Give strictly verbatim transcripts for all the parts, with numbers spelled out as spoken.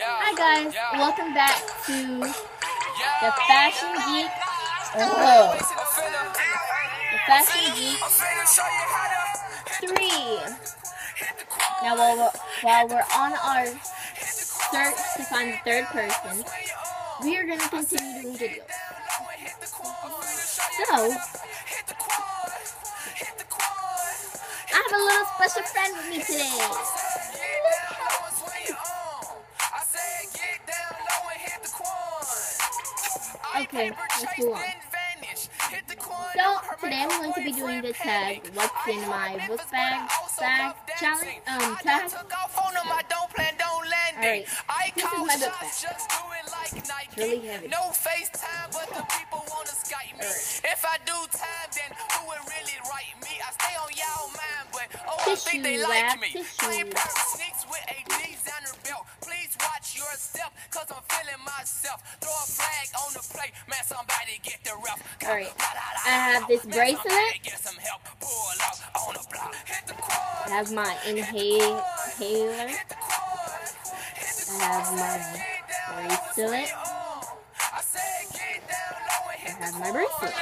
Hi guys, welcome back to the Fashion Geek. Oh, the Fashion Geek three. Now while we're, while we're on our search to find the third person, we are going to continue doing videos. So, I have a little special friend with me today. Okay, let's move on. So, today I'm going to be doing the tag, what's in my book bag, bag challenge, um, tag. Alright, this is my book bag. It's really heavy. Alright. Tissue wrap, tissue. Please watch your step, cause I'm feeling myself. Throw a flag on the plate, man, somebody get the ref. Alright, I have this bracelet. I have my inhaler. I have my bracelet. I have my bracelet.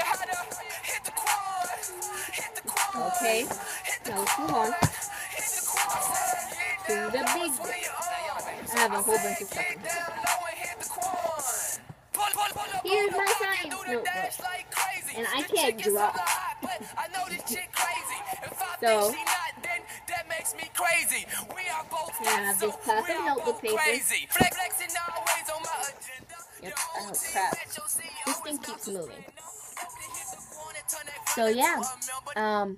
Okay, now let's move on to the big one. I have a whole bunch of stuff in here. Here's my science notebook. And I can't draw. So, I have this pack of notebook paper. Yep, oh crap. This thing keeps moving. So yeah, um,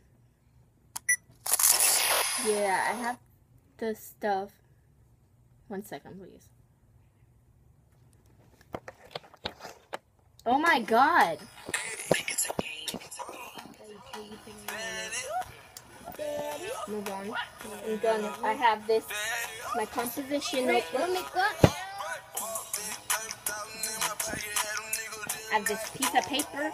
yeah, I have the stuff. One second, please. Oh my god. Move on. I'm done. I have this, my composition notebook. I have this piece of paper.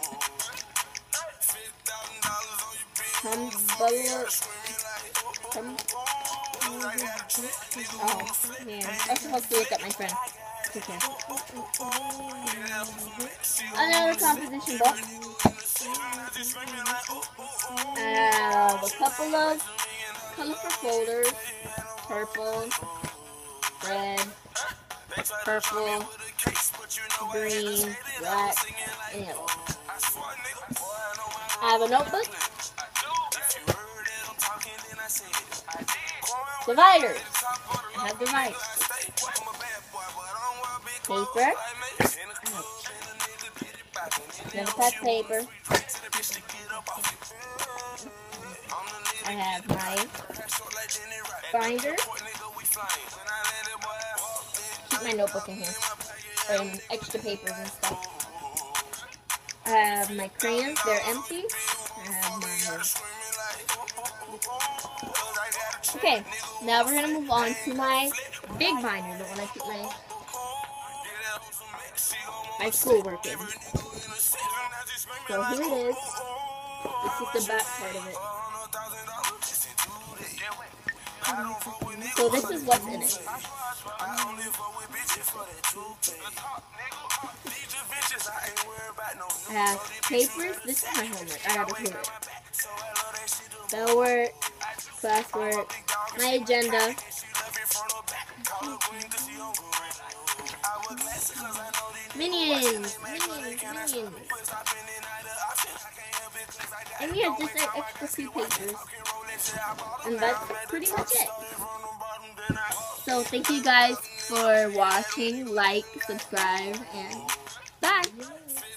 Tumblr. Tum oh, man. I was supposed to look at my friend. Okay. Another composition book. I have a couple of colorful folders. Purple, red, purple, green, black, and yellow. I have a notebook. Dividers. I have dividers. Paper. Another pack of paper. I have my binder. Keep my notebook in here. And extra papers and stuff. I have my crayons. They're empty. I have my... Okay, now we're gonna move on to my big binder, the one I keep my my schoolwork in. So here it is. This is the back part of it. So this is what's in it. I have papers. This is my homework. I gotta clear it. Spellwork, classwork, my agenda. Minions, minions, minions. And we have just like extra few papers. And that's pretty much it. So thank you guys for watching, like, subscribe, and bye.